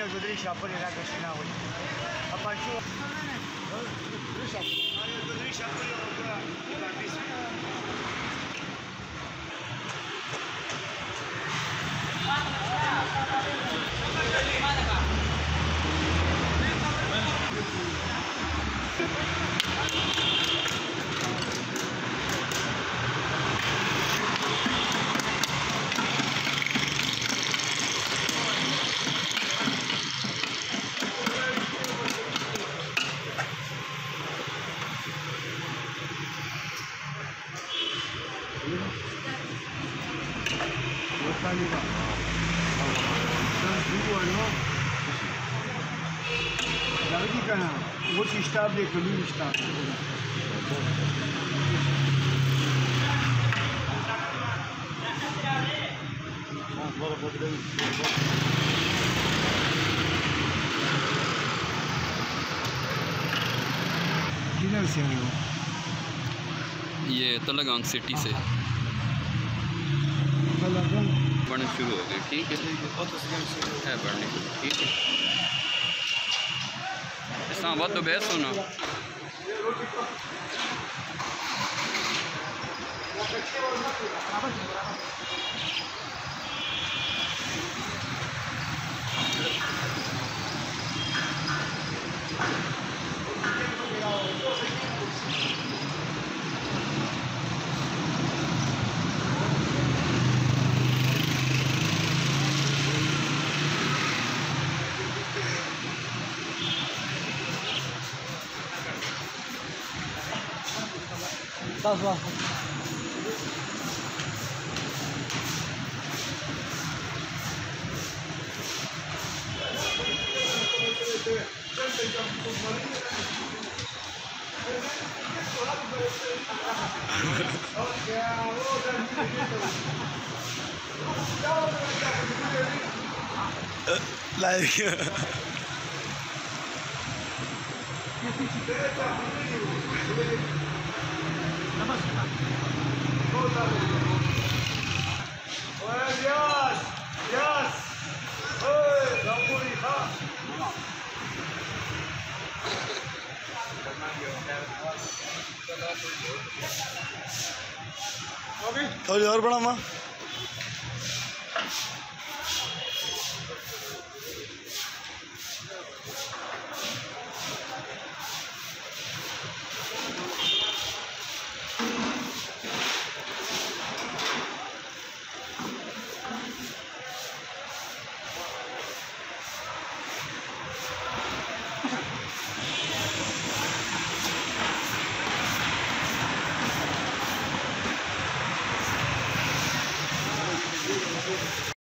do Rickshaw până la Cășina, uite. Apanci o... Rickshaw. Are do Rickshaw până la Bisp. वो staff देख लो staff किधर से आए हो? ये तलगांग सिटी से बढ़ने शुरू हो गए। ठीक है बढ़ने ठीक है। इस बात तो बहस होना थोड़ी और बड़ा माँ